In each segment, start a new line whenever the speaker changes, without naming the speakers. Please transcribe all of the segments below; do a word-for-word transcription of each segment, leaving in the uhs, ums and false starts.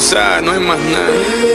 Southside, no hay más nada.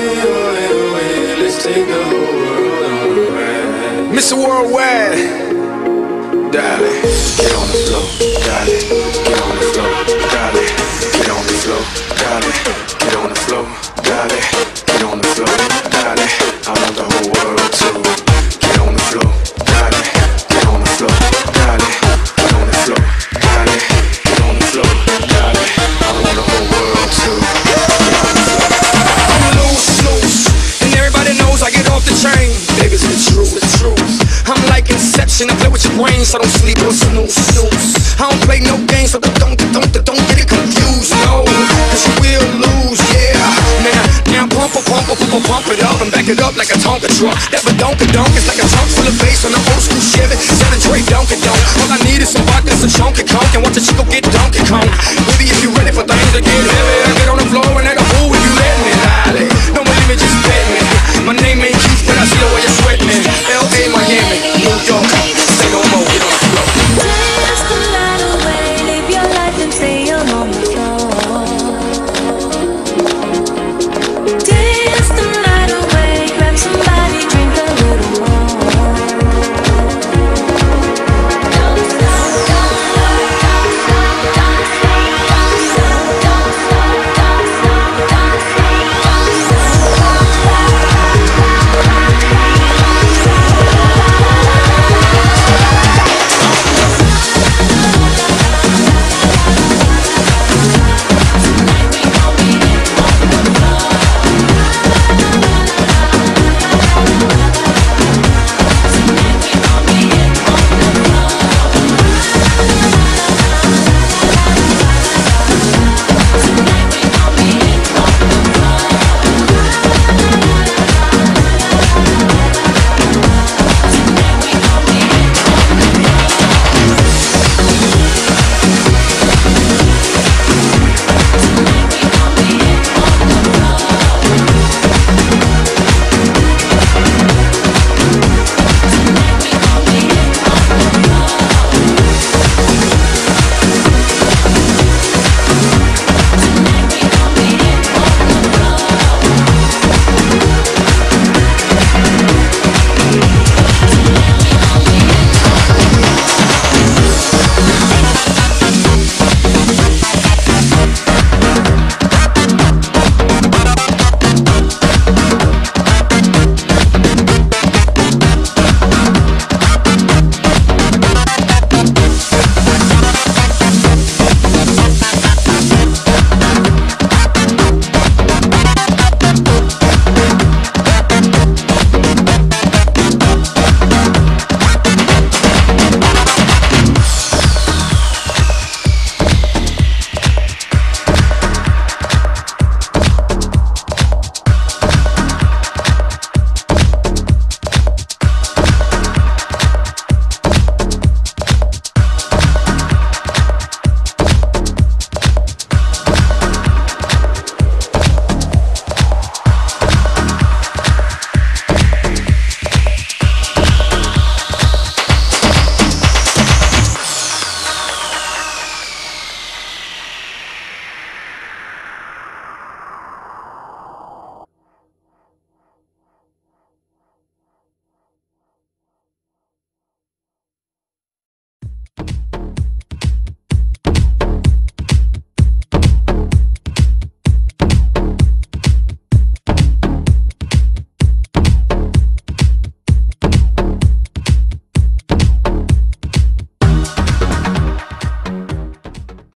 mister Worldwide, dale, get on the floor, dale, get on the floor, dale, get on the floor, dale, get on the floor, dale, get on the floor, dale. I want the whole world to get on the floor, dale, get on the floor, dale, get on the floor, dale, get on the floor, dale. I want the whole world to get on the floor. I'm loose, loose, and everybody knows I get off the train. Baby, it's the truth, the truth. I'm like Inception, I play with your brain, so don't sleep or snooze, snooze. I don't play no games, so don't, don't, don't, don't get it confused, no. Cause you will lose, yeah. Now, now pump, pump, pump, pump, pump it up and back it up like a Tonka truck. That badonka-donk is like a trunk full of bass on an old school Chevy. Sound a Dre donka-donk. All I need is some vodka and some chunky conk, and watch the chico get Donkey Kong. Baby, if you ready for things to get